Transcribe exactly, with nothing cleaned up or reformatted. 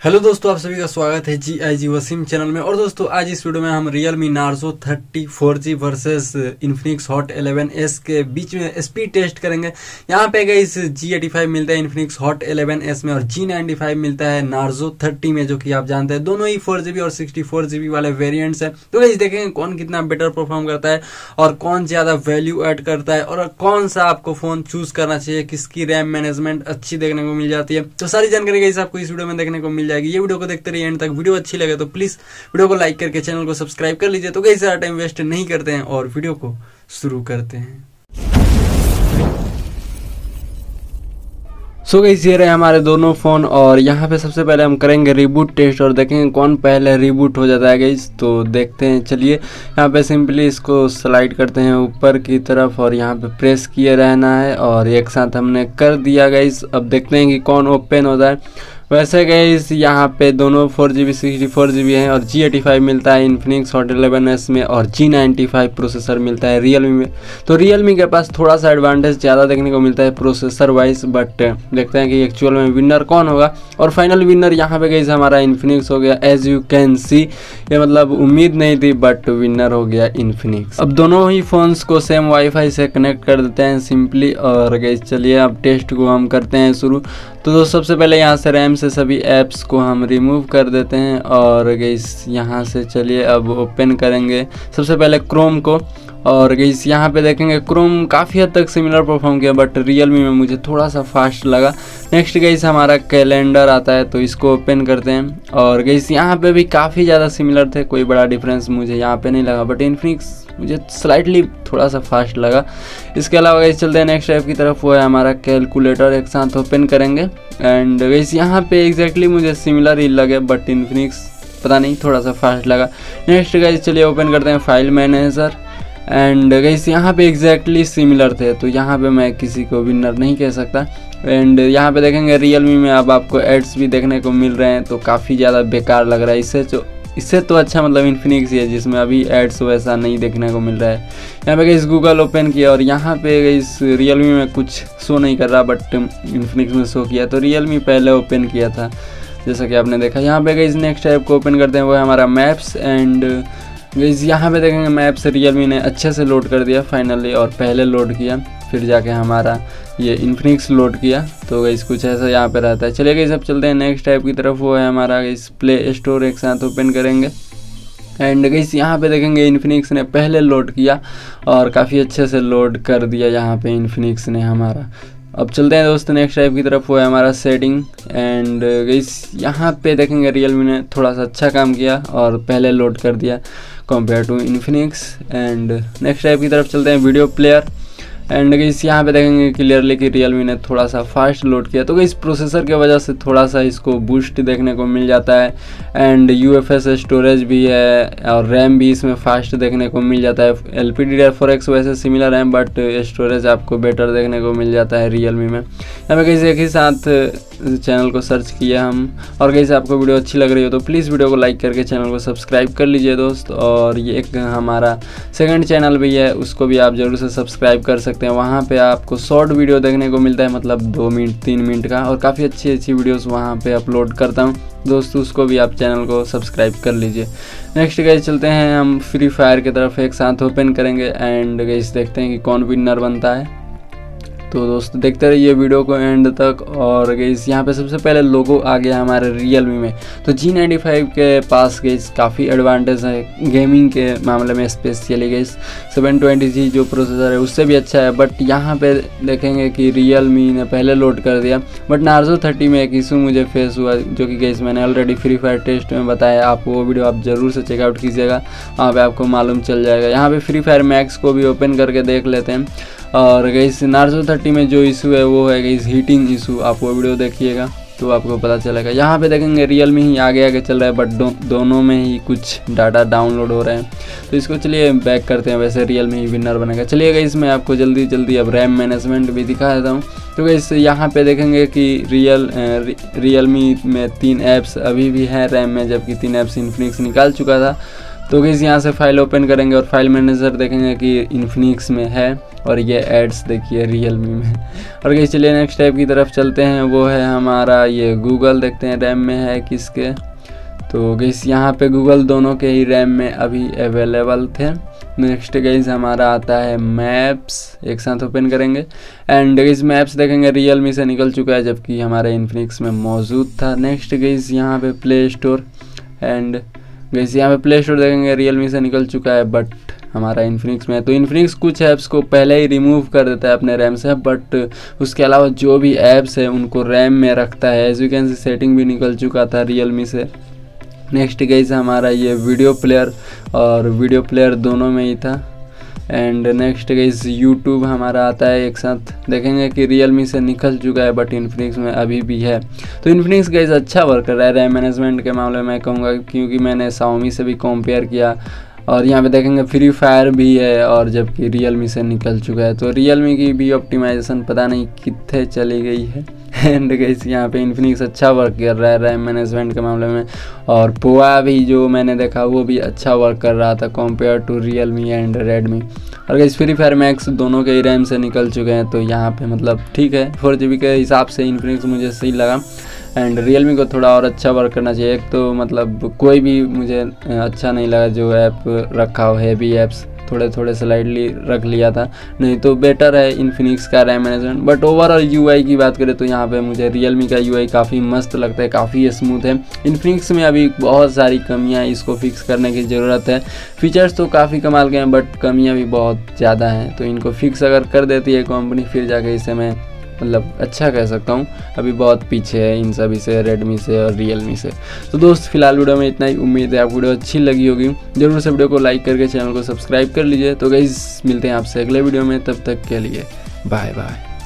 Hello दोस्तों, आप सभी का स्वागत है जी आई जी वसीम चैनल में। और दोस्तों आज इस वीडियो में हम Realme Narzo thirty four G versus Infinix Hot eleven S के बीच में स्पीड टेस्ट करेंगे। यहाँ पे गाइस जी एटी फाइव मिलता है Infinix Hot इलेवन एस में और जी नाइंटी फाइव मिलता है Narzo थर्टी में, जो कि आप जानते हैं दोनों ही फोर जीबी और सिक्सटी फोर जीबी वाले वेरिएंट्स है। तो गाइस देखेंगे कौन कितना बेटर परफॉर्म करता है और कौन ज्यादा वैल्यू ऐड करता है और कौन सा आपको फोन चूज करना चाहिए, किसकी रैम मैनेजमेंट अच्छी देखने को मिल जाती है। तो सारी जानकारी गाइस आपको इस वीडियो में देखने को मिल जाएगी। ये वीडियो को देखते रहिए एंड तक। वीडियो अच्छी लगे तो प्लीज वीडियो को लाइक करके चैनल को सब्सक्राइब कर लीजिए। तो कई सारा टाइम वेस्ट नहीं करते हैं और वीडियो को शुरू करते हैं। सो गाइस ये रहे हमारे दोनों फोन और यहाँ पे सबसे पहले हम करेंगे रिबूट टेस्ट और देखेंगे कौन पहले रिबूट हो जाता है गाइस। तो देखते हैं, चलिए यहाँ पे सिंपली इसको स्लाइड करते हैं ऊपर की तरफ और यहाँ पे प्रेस किए रहना है और एक साथ हमने कर दिया गाइस। अब देखते हैं कि कौन ओपन होता है। वैसे गाइस यहाँ पे दोनों four G B sixty four G B हैं और जी एटी फाइव मिलता है Infinix Hot इलेवन एस में और जी नाइंटी फाइव प्रोसेसर मिलता है Realme में। तो Realme के पास थोड़ा सा एडवांटेज ज़्यादा देखने को मिलता है प्रोसेसर वाइज, बट देखते हैं कि एक्चुअल में विनर कौन होगा। और फाइनल विनर यहाँ पे गाइस हमारा Infinix हो गया। एज यू कैन सी, ये मतलब उम्मीद नहीं थी बट विनर हो गया Infinix। अब दोनों ही फोन्स को सेम वाईफाई से कनेक्ट कर देते हैं सिंपली। और गाइस चलिए अब टेस्ट को हम करते हैं शुरू। तो दोस्तों सबसे पहले यहाँ से रैम से सभी ऐप्स को हम रिमूव कर देते हैं और गाइस यहाँ से चलिए अब ओपन करेंगे सबसे पहले क्रोम को। और गाइस यहाँ पे देखेंगे क्रोम काफ़ी हद तक सिमिलर परफॉर्म किया बट Realme में मुझे थोड़ा सा फास्ट लगा। नेक्स्ट गाइस हमारा कैलेंडर आता है तो इसको ओपन करते हैं और गाइस यहाँ पे भी काफ़ी ज़्यादा सिमिलर थे, कोई बड़ा डिफरेंस मुझे यहाँ पे नहीं लगा बट Infinix मुझे स्लाइटली थोड़ा सा फास्ट लगा। इसके अलावा गाइस चलते हैं नेक्स्ट ऐप की तरफ, वो है हमारा कैलकुलेटर। एक साथ ओपन करेंगे एंड गाइस यहाँ पे एग्जैक्टली मुझे सिमिलर ही लगे बट Infinix पता नहीं थोड़ा सा फास्ट लगा। नेक्स्ट गाइस चलिए ओपन करते हैं फाइल मैनेजर एंड गाइस यहाँ पे एग्जैक्टली सिमिलर थे, तो यहाँ पे मैं किसी को विनर नहीं कह सकता। एंड यहाँ पे देखेंगे Realme में अब आपको एड्स भी देखने को मिल रहे हैं तो काफ़ी ज़्यादा बेकार लग रहा है। इससे जो इससे तो अच्छा मतलब Infinix ही है जिसमें अभी एड्स वैसा नहीं देखने को मिल रहा है। यहाँ पे गाइस गूगल ओपन किया और यहाँ पे गाइस Realme में कुछ शो नहीं कर रहा बट Infinix में शो किया, तो Realme पहले ओपन किया था जैसा कि आपने देखा। यहाँ पे गाइस नेक्स्ट ऐप को ओपन करते हैं, वो है हमारा मैप्स। एंड गाइस यहाँ पे देखेंगे मैप्स Realme ने अच्छे से लोड कर दिया फाइनली, और पहले लोड किया फिर जाके हमारा ये Infinix लोड किया। तो गाइस कुछ ऐसा यहाँ पे रहता है। चलिए गाइस अब चलते हैं नेक्स्ट ऐप की तरफ, वो है हमारा गाइस प्ले स्टोर। एक साथ ओपन करेंगे एंड गाइस यहाँ पे देखेंगे Infinix ने पहले लोड किया और काफ़ी अच्छे से लोड कर दिया यहाँ पे Infinix ने हमारा। अब चलते हैं दोस्तों नेक्स्ट ऐप की तरफ, वो है हमारा सेटिंग। एंड गाइस यहाँ पे देखेंगे Realme ने थोड़ा सा अच्छा काम किया और पहले लोड कर दिया compare to Infinix। And next app की तरफ चलते हैं वीडियो प्लेयर। एंड गाइस यहाँ पे देखेंगे क्लियरली कि Realme ने थोड़ा सा फास्ट लोड किया, तो इस प्रोसेसर की वजह से थोड़ा सा इसको बूस्ट देखने को मिल जाता है। And U F S storage भी है और रैम भी इसमें फास्ट देखने को मिल जाता है। L P D D R four X वैसे सिमिलर है बट स्टोरेज आपको बेटर देखने को मिल जाता है Realme में। यहाँ पे गाइस एक ही साथ चैनल को सर्च किया हम। और गाइस आपको वीडियो अच्छी लग रही हो तो प्लीज़ वीडियो को लाइक करके चैनल को सब्सक्राइब कर लीजिए दोस्त। और ये एक हमारा सेकंड चैनल भी है, उसको भी आप ज़रूर से सब्सक्राइब कर सकते हैं। वहाँ पे आपको शॉर्ट वीडियो देखने को मिलता है, मतलब दो मिनट तीन मिनट का, और काफ़ी अच्छी अच्छी वीडियोस वहाँ पे अपलोड करता हूँ दोस्तों, उसको भी आप चैनल को सब्सक्राइब कर लीजिए। नेक्स्ट गाइस चलते हैं हम फ्री फायर की तरफ। एक साथ ओपन करेंगे एंड गाइस देखते हैं कि कौन विनर बनता है। तो दोस्तों देखते रहिए वीडियो को एंड तक। और गाइस यहाँ पे सबसे पहले लोगो आ गया हमारे Realme में। तो जी नाइंटी फाइव के पास गाइस काफ़ी एडवांटेज है गेमिंग के मामले में, specially guys seven twenty G जो प्रोसेसर है उससे भी अच्छा है। बट यहाँ पे देखेंगे कि Realme ने पहले लोड कर दिया बट Narzo थर्टी में एक इशू मुझे फेस हुआ, जो कि गाइस मैंने ऑलरेडी फ्री फायर टेस्ट में बताया। आप वो वीडियो आप ज़रूर से चेकआउट कीजिएगा, वहाँ पर आपको मालूम चल जाएगा। यहाँ पर फ्री फायर मैक्स को भी ओपन करके देख लेते हैं। और गाइस Narzo थर्टी में जो इशू है वो है गाइस हीटिंग इशू, आप वो वीडियो देखिएगा तो आपको पता चलेगा। यहाँ पे देखेंगे Realme ही आगे आगे चल रहा है बट दो, दोनों में ही कुछ डाटा डाउनलोड हो रहे हैं। तो इसको चलिए बैक करते हैं, वैसे Realme ही विनर बनेगा। चलिए गाइस मैं आपको जल्दी जल्दी अब रैम मैनेजमेंट भी दिखा देता हूँ। तो गाइस यहाँ पे देखेंगे कि रियल Realme में तीन ऐप्स अभी भी हैं रैम में, जबकि तीन ऐप्स Infinix निकाल चुका था। तो गाइस यहाँ से फाइल ओपन करेंगे और फाइल मैनेजर देखेंगे कि इन्फिनिक्स में है और ये एड्स देखिए रियलमी में। और गाइस चलिए नेक्स्ट टाइप की तरफ चलते हैं, वो है हमारा ये गूगल, देखते हैं रैम में है किसके। तो गाइस यहाँ पे गूगल दोनों के ही रैम में अभी अवेलेबल थे। नेक्स्ट गाइस हमारा आता है मैप्स, एक साथ ओपन करेंगे एंड गाइस मैप्स देखेंगे रियलमी से निकल चुका है जबकि हमारे इन्फिनिक्स में मौजूद था। नेक्स्ट गाइस यहाँ पे प्ले स्टोर एंड गाइस यहाँ पे प्ले स्टोर देखेंगे रियलमी से निकल चुका है बट हमारा इन्फिनिक्स में है। तो इन्फिनिक्स कुछ ऐप्स को पहले ही रिमूव कर देता है अपने रैम से, बट उसके अलावा जो भी ऐप्स है उनको रैम में रखता है। As you can see setting भी निकल चुका था रियलमी से। नेक्स्ट गाइस हमारा ये वीडियो प्लेयर और वीडियो प्लेयर दोनों में ही था। एंड नेक्स्ट गाइस यूट्यूब हमारा आता है एक साथ, देखेंगे कि रियलमी से निकल चुका है बट इन्फिनिक्स में अभी भी है। तो इन्फिनिक्स गाइस अच्छा वर्क कर रहा है रैम मैनेजमेंट के मामले में कहूँगा, क्योंकि मैंने शाओमी से भी कंपेयर किया और यहाँ पे देखेंगे फ्री फायर भी है और जबकि रियलमी से निकल चुका है। तो रियलमी की भी ऑप्टिमाइजेशन पता नहीं कितने चली गई है। एंड गाइस यहाँ पे इन्फिनिक्स अच्छा वर्क कर रहा है रैम मैनेजमेंट के मामले में, और पोवा भी जो मैंने देखा वो भी अच्छा वर्क कर रहा था compare to Realme and Redmi. और गाइस फ्री फायर मैक्स दोनों के ही रैम से निकल चुके हैं, तो यहाँ पे मतलब ठीक है, फोर जी बी के हिसाब से इन्फिनिक्स मुझे सही लगा। एंड रियलमी को थोड़ा और अच्छा वर्क करना चाहिए। एक तो मतलब कोई भी मुझे अच्छा नहीं लगा जो ऐप रखा हो, हैवी ऐप्स थोड़े थोड़े स्लाइडली रख लिया था, नहीं तो बेटर है इन्फिनिक्स का RAM management. But overall UI की बात करें तो यहाँ पे मुझे रियलमी का यूआई काफ़ी मस्त लगता है, काफ़ी स्मूथ है। इन्फिनिक्स में अभी बहुत सारी कमियाँ हैं, इसको फिक्स करने की ज़रूरत है। फीचर्स तो काफ़ी कमाल के हैं बट कमियाँ भी बहुत ज़्यादा हैं, तो इनको फिक्स अगर कर देती है कंपनी फिर जाके इसे मैं मतलब अच्छा कह सकता हूँ। अभी बहुत पीछे है इन सभी से, रेडमी से और रियलमी से। तो दोस्त फिलहाल वीडियो में इतना ही, उम्मीद है आपको वीडियो अच्छी लगी होगी। जरूर से वीडियो को लाइक करके चैनल को सब्सक्राइब कर लीजिए। तो गाइस मिलते हैं आपसे अगले वीडियो में, तब तक के लिए बाय बाय।